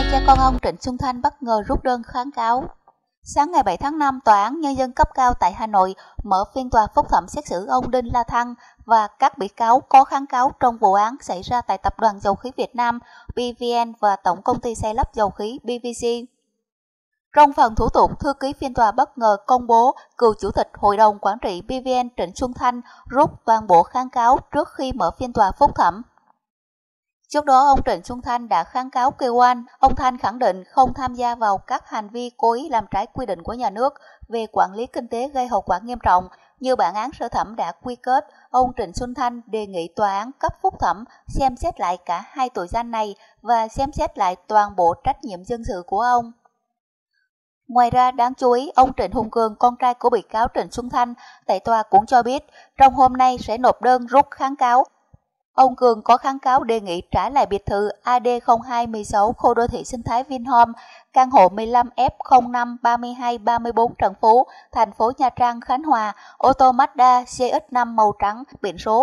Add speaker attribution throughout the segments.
Speaker 1: cha con ông Trịnh Xuân Thanh bất ngờ rút đơn kháng cáo. Sáng ngày 7 tháng 5, Tòa án Nhân dân cấp cao tại Hà Nội mở phiên tòa phúc thẩm xét xử ông Đinh La Thăng và các bị cáo có kháng cáo trong vụ án xảy ra tại Tập đoàn Dầu khí Việt Nam (PVN) và Tổng công ty xây lắp dầu khí (PVC). Trong phần thủ tục, thư ký phiên tòa bất ngờ công bố cựu chủ tịch Hội đồng Quản trị PVN Trịnh Xuân Thanh rút toàn bộ kháng cáo trước khi mở phiên tòa phúc thẩm. Trước đó, ông Trịnh Xuân Thanh đã kháng cáo kêu oan. Ông Thanh khẳng định không tham gia vào các hành vi cố ý làm trái quy định của nhà nước về quản lý kinh tế gây hậu quả nghiêm trọng. Như bản án sơ thẩm đã quy kết, ông Trịnh Xuân Thanh đề nghị tòa án cấp phúc thẩm xem xét lại cả hai tội danh này và xem xét lại toàn bộ trách nhiệm dân sự của ông. Ngoài ra, đáng chú ý, ông Trịnh Hùng Cường, con trai của bị cáo Trịnh Xuân Thanh, tại tòa cũng cho biết trong hôm nay sẽ nộp đơn rút kháng cáo. Ông Cường có kháng cáo đề nghị trả lại biệt thự AD0216 khu đô thị sinh thái Vinhome, căn hộ 15F053234 Trần Phú, thành phố Nha Trang, Khánh Hòa, ô tô Mazda CX-5 màu trắng, biển số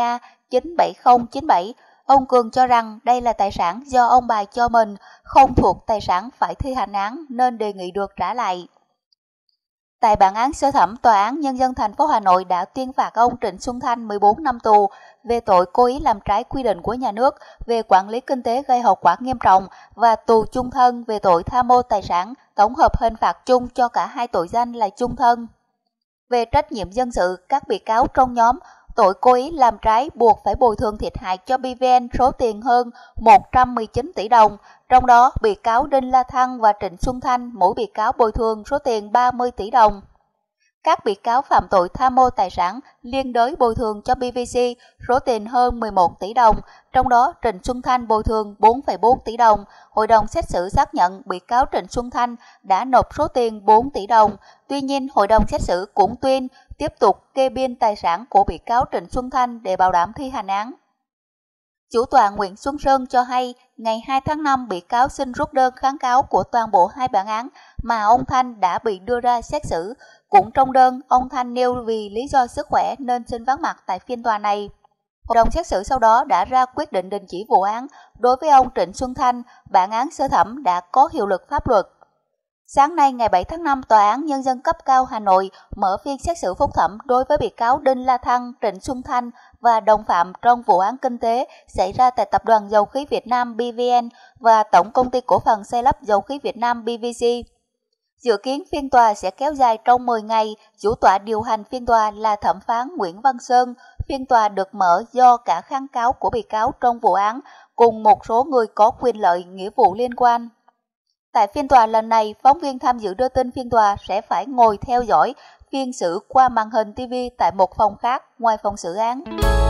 Speaker 1: 30A97097. Ông Cường cho rằng đây là tài sản do ông bà cho mình, không thuộc tài sản phải thi hành án nên đề nghị được trả lại. Tại bản án sơ thẩm, Tòa án Nhân dân thành phố Hà Nội đã tuyên phạt ông Trịnh Xuân Thanh 14 năm tù về tội cố ý làm trái quy định của nhà nước về quản lý kinh tế gây hậu quả nghiêm trọng và tù chung thân về tội tham mô tài sản, tổng hợp hình phạt chung cho cả hai tội danh là chung thân. Về trách nhiệm dân sự, các bị cáo trong nhóm tội cố ý làm trái buộc phải bồi thường thiệt hại cho PVN số tiền hơn 119 tỷ đồng, trong đó bị cáo Đinh La Thăng và Trịnh Xuân Thanh mỗi bị cáo bồi thường số tiền 30 tỷ đồng. Các bị cáo phạm tội tham mô tài sản liên đới bồi thường cho PVC số tiền hơn 11 tỷ đồng, trong đó Trịnh Xuân Thanh bồi thường 4,4 tỷ đồng. Hội đồng xét xử xác nhận bị cáo Trịnh Xuân Thanh đã nộp số tiền 4 tỷ đồng. Tuy nhiên, hội đồng xét xử cũng tuyên tiếp tục kê biên tài sản của bị cáo Trịnh Xuân Thanh để bảo đảm thi hành án. Chủ tọa Nguyễn Xuân Sơn cho hay, ngày 2 tháng 5, bị cáo xin rút đơn kháng cáo của toàn bộ hai bản án mà ông Thanh đã bị đưa ra xét xử. Cũng trong đơn, ông Thanh nêu vì lý do sức khỏe nên xin vắng mặt tại phiên tòa này. Hội đồng xét xử sau đó đã ra quyết định đình chỉ vụ án. Đối với ông Trịnh Xuân Thanh, bản án sơ thẩm đã có hiệu lực pháp luật. Sáng nay, ngày 7 tháng 5, Tòa án Nhân dân cấp cao Hà Nội mở phiên xét xử phúc thẩm đối với bị cáo Đinh La Thăng, Trịnh Xuân Thanh và đồng phạm trong vụ án kinh tế xảy ra tại Tập đoàn Dầu khí Việt Nam (PVN) và Tổng công ty cổ phần xây lắp dầu khí Việt Nam (PVC). Dự kiến phiên tòa sẽ kéo dài trong 10 ngày. Chủ tọa điều hành phiên tòa là thẩm phán Nguyễn Văn Sơn. Phiên tòa được mở do cả kháng cáo của bị cáo trong vụ án cùng một số người có quyền lợi nghĩa vụ liên quan. Tại phiên tòa lần này, phóng viên tham dự đưa tin phiên tòa sẽ phải ngồi theo dõi phiên xử qua màn hình TV tại một phòng khác ngoài phòng xử án.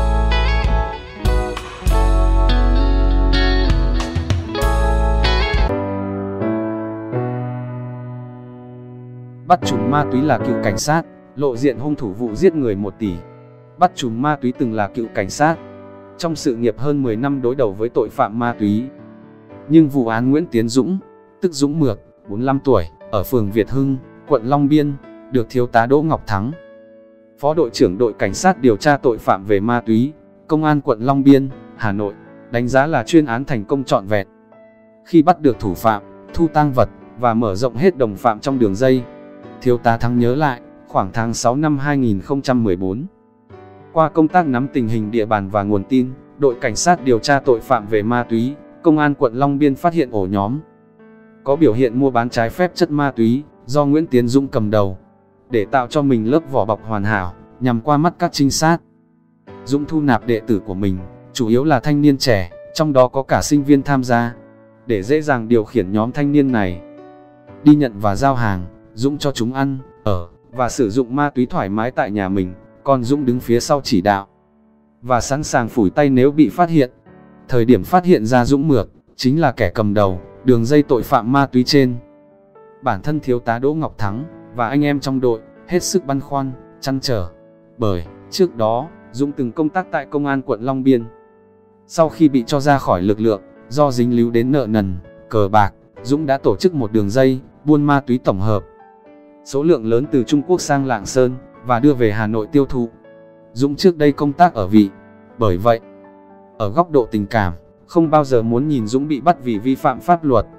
Speaker 2: Bắt trùm ma túy là cựu cảnh sát, lộ diện hung thủ vụ giết người 1 tỷ. Bắt trùm ma túy từng là cựu cảnh sát, trong sự nghiệp hơn 10 năm đối đầu với tội phạm ma túy. Nhưng vụ án Nguyễn Tiến Dũng, tức Dũng Mược, 45 tuổi, ở phường Việt Hưng, quận Long Biên, được Thiếu tá Đỗ Ngọc Thắng, Phó đội trưởng đội cảnh sát điều tra tội phạm về ma túy, Công an quận Long Biên, Hà Nội, đánh giá là chuyên án thành công trọn vẹn. Khi bắt được thủ phạm, thu tang vật và mở rộng hết đồng phạm trong đường dây, Thiếu tá Thắng nhớ lại, khoảng tháng 6 năm 2014, qua công tác nắm tình hình địa bàn và nguồn tin, đội cảnh sát điều tra tội phạm về ma túy, Công an quận Long Biên phát hiện ổ nhóm có biểu hiện mua bán trái phép chất ma túy do Nguyễn Tiến Dũng cầm đầu. Để tạo cho mình lớp vỏ bọc hoàn hảo, nhằm qua mắt các trinh sát, Dũng thu nạp đệ tử của mình, chủ yếu là thanh niên trẻ, trong đó có cả sinh viên tham gia, để dễ dàng điều khiển nhóm thanh niên này đi nhận và giao hàng. Dũng cho chúng ăn, ở và sử dụng ma túy thoải mái tại nhà mình, còn Dũng đứng phía sau chỉ đạo và sẵn sàng phủi tay nếu bị phát hiện. Thời điểm phát hiện ra Dũng Mược chính là kẻ cầm đầu đường dây tội phạm ma túy trên, bản thân Thiếu tá Đỗ Ngọc Thắng và anh em trong đội hết sức băn khoăn, trăn trở, bởi trước đó Dũng từng công tác tại Công an quận Long Biên. Sau khi bị cho ra khỏi lực lượng do dính líu đến nợ nần, cờ bạc, Dũng đã tổ chức một đường dây buôn ma túy tổng hợp số lượng lớn từ Trung Quốc sang Lạng Sơn và đưa về Hà Nội tiêu thụ. Dũng trước đây công tác ở Vị, bởi vậy, ở góc độ tình cảm, không bao giờ muốn nhìn Dũng bị bắt vì vi phạm pháp luật,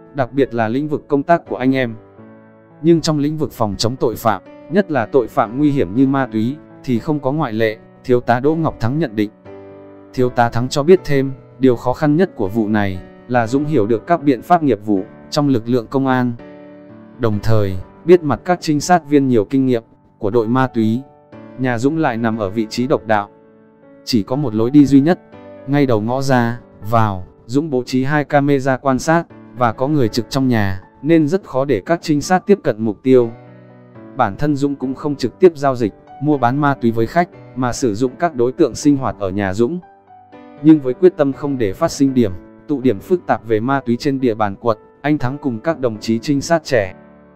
Speaker 2: đặc biệt là lĩnh vực công tác của anh em. Nhưng trong lĩnh vực phòng chống tội phạm, nhất là tội phạm nguy hiểm như ma túy, thì không có ngoại lệ, Thiếu tá Đỗ Ngọc Thắng nhận định. Thiếu tá Thắng cho biết thêm, điều khó khăn nhất của vụ này là Dũng hiểu được các biện pháp nghiệp vụ trong lực lượng công an. Đồng thời, biết mặt các trinh sát viên nhiều kinh nghiệm của đội ma túy. Nhà Dũng lại nằm ở vị trí độc đạo. Chỉ có một lối đi duy nhất, ngay đầu ngõ ra, vào, Dũng bố trí 2 camera quan sát, và có người trực trong nhà, nên rất khó để các trinh sát tiếp cận mục tiêu. Bản thân Dũng cũng không trực tiếp giao dịch, mua bán ma túy với khách, mà sử dụng các đối tượng sinh hoạt ở nhà Dũng. Nhưng với quyết tâm không để phát sinh tụ điểm phức tạp về ma túy trên địa bàn quận, anh Thắng cùng các đồng chí trinh sát trẻ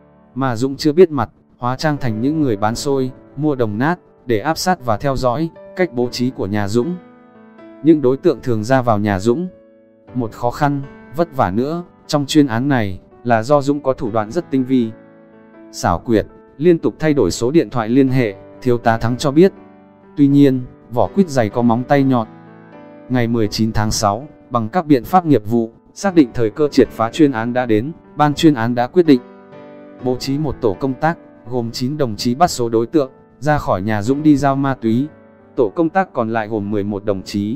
Speaker 2: mà Dũng chưa biết mặt, hóa trang thành những người bán xôi, mua đồng nát, để áp sát và theo dõi cách bố trí của nhà Dũng. Những đối tượng thường ra vào nhà Dũng. Một khó khăn, vất vả nữa, trong chuyên án này, là do Dũng có thủ đoạn rất tinh vi, xảo quyệt, liên tục thay đổi số điện thoại liên hệ, Thiếu tá Thắng cho biết. Tuy nhiên, vỏ quýt dày có móng tay nhọn. Ngày 19 tháng 6, bằng các biện pháp nghiệp vụ, xác định thời cơ triệt phá chuyên án đã đến, ban chuyên án đã quyết định bố trí một tổ công tác, gồm 9 đồng chí bắt số đối tượng ra khỏi nhà Dũng đi giao ma túy. Tổ công tác còn lại gồm 11 đồng chí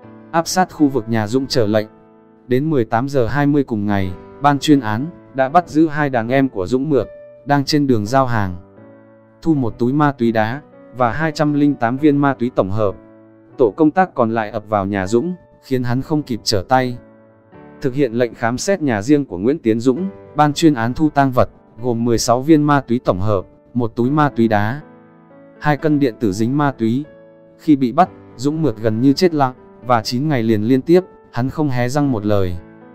Speaker 2: áp sát khu vực nhà Dũng chờ lệnh. Đến 18 giờ 20 cùng ngày, ban chuyên án đã bắt giữ 2 đàn em của Dũng Mượt đang trên đường giao hàng, thu một túi ma túy đá và 208 viên ma túy tổng hợp. Tổ công tác còn lại ập vào nhà Dũng, khiến hắn không kịp trở tay. Thực hiện lệnh khám xét nhà riêng của Nguyễn Tiến Dũng, ban chuyên án thu tang vật gồm 16 viên ma túy tổng hợp, một túi ma túy đá, 2 cân điện tử dính ma túy. Khi bị bắt, Dũng Mượt gần như chết lặng, và 9 ngày liền liên tiếp, hắn không hé răng một lời.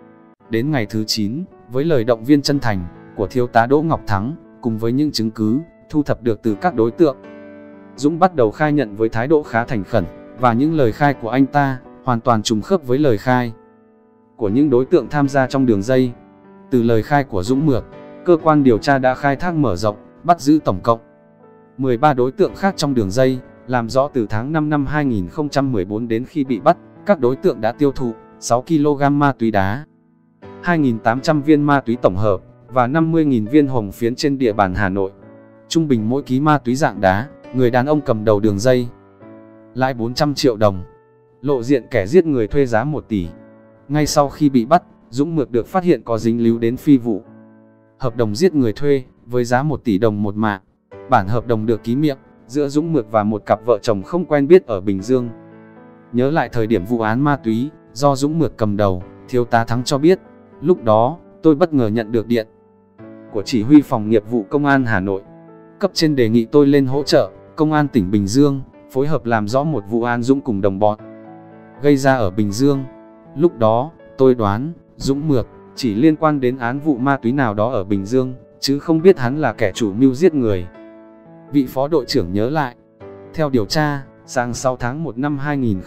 Speaker 2: Đến ngày thứ 9, với lời động viên chân thành của Thiếu tá Đỗ Ngọc Thắng, cùng với những chứng cứ thu thập được từ các đối tượng, Dũng bắt đầu khai nhận với thái độ khá thành khẩn, và những lời khai của anh ta hoàn toàn trùng khớp với lời khai của những đối tượng tham gia trong đường dây. Từ lời khai của Dũng Mượt, cơ quan điều tra đã khai thác mở rộng, bắt giữ tổng cộng 13 đối tượng khác trong đường dây, làm rõ từ tháng 5 năm 2014 đến khi bị bắt, các đối tượng đã tiêu thụ 6 kg ma túy đá, 2.800 viên ma túy tổng hợp và 50.000 viên hồng phiến trên địa bàn Hà Nội. Trung bình mỗi ký ma túy dạng đá, người đàn ông cầm đầu đường dây lãi 400 triệu đồng, lộ diện kẻ giết người thuê giá 1 tỷ. Ngay sau khi bị bắt, Dũng Mượt được phát hiện có dính líu đến phi vụ hợp đồng giết người thuê với giá 1 tỷ đồng một mạng. Bản hợp đồng được ký miệng giữa Dũng Mượt và một cặp vợ chồng không quen biết ở Bình Dương. Nhớ lại thời điểm vụ án ma túy do Dũng Mượt cầm đầu, Thiếu tá Thắng cho biết, lúc đó tôi bất ngờ nhận được điện của chỉ huy phòng nghiệp vụ công an Hà Nội. Cấp trên đề nghị tôi lên hỗ trợ công an tỉnh Bình Dương phối hợp làm rõ một vụ án Dũng cùng đồng bọn gây ra ở Bình Dương. Lúc đó, tôi đoán Dũng Mượt chỉ liên quan đến án vụ ma túy nào đó ở Bình Dương, chứ không biết hắn là kẻ chủ mưu giết người. Vị phó đội trưởng nhớ lại, theo điều tra, sáng 6 tháng 1 năm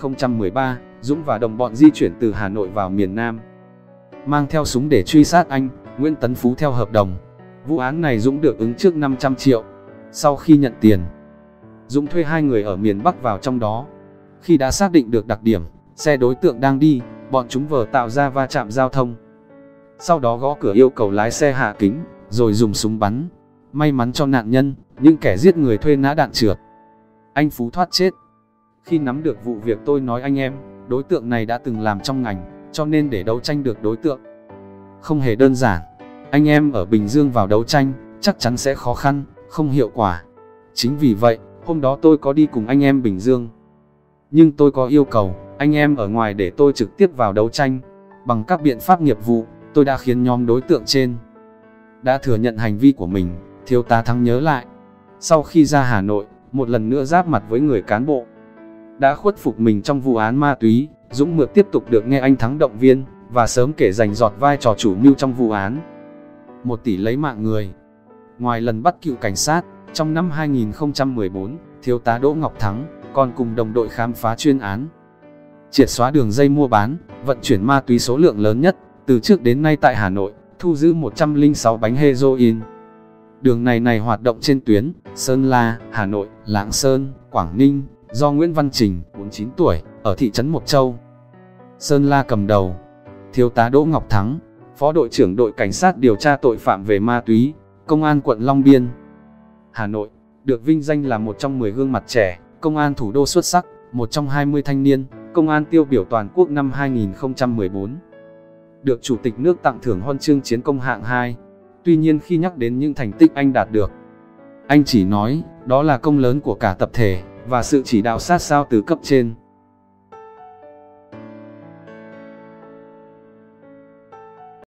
Speaker 2: 2013, Dũng và đồng bọn di chuyển từ Hà Nội vào miền Nam, mang theo súng để truy sát anh Nguyễn Tấn Phú theo hợp đồng. Vụ án này Dũng được ứng trước 500 triệu. Sau khi nhận tiền, Dũng thuê 2 người ở miền Bắc vào trong đó. Khi đã xác định được đặc điểm xe đối tượng đang đi, bọn chúng vờ tạo ra va chạm giao thông, sau đó gõ cửa yêu cầu lái xe hạ kính, rồi dùng súng bắn. May mắn cho nạn nhân, những kẻ giết người thuê nã đạn trượt, anh Phú thoát chết. Khi nắm được vụ việc tôi nói anh em, đối tượng này đã từng làm trong ngành, cho nên để đấu tranh được đối tượng không hề đơn giản. Anh em ở Bình Dương vào đấu tranh, chắc chắn sẽ khó khăn, không hiệu quả. Chính vì vậy, hôm đó tôi có đi cùng anh em Bình Dương. Nhưng tôi có yêu cầu anh em ở ngoài để tôi trực tiếp vào đấu tranh. Bằng các biện pháp nghiệp vụ, tôi đã khiến nhóm đối tượng trên đã thừa nhận hành vi của mình, Thiếu tá Thắng nhớ lại. Sau khi ra Hà Nội, một lần nữa giáp mặt với người cán bộ đã khuất phục mình trong vụ án ma túy, Dũng Mượt tiếp tục được nghe anh Thắng động viên, và sớm kể giành giọt vai trò chủ mưu trong vụ án 1 tỷ lấy mạng người. Ngoài lần bắt cựu cảnh sát, trong năm 2014, Thiếu tá Đỗ Ngọc Thắng còn cùng đồng đội khám phá chuyên án triệt xóa đường dây mua bán, vận chuyển ma túy số lượng lớn nhất từ trước đến nay tại Hà Nội, thu giữ 106 bánh heroin. Đường này hoạt động trên tuyến Sơn La, Hà Nội, Lạng Sơn, Quảng Ninh, do Nguyễn Văn Trình, 49 tuổi, ở thị trấn Mộc Châu, Sơn La cầm đầu. Thiếu tá Đỗ Ngọc Thắng Phó đội trưởng đội cảnh sát điều tra tội phạm về ma túy, Công an quận Long Biên, Hà Nội, được vinh danh là một trong 10 gương mặt trẻ, công an thủ đô xuất sắc, một trong 20 thanh niên, công an tiêu biểu toàn quốc năm 2014. Được Chủ tịch nước tặng thưởng huân chương chiến công hạng 2. Tuy nhiên khi nhắc đến những thành tích anh đạt được, anh chỉ nói, đó là công lớn của cả tập thể, và sự chỉ đạo sát sao từ cấp trên.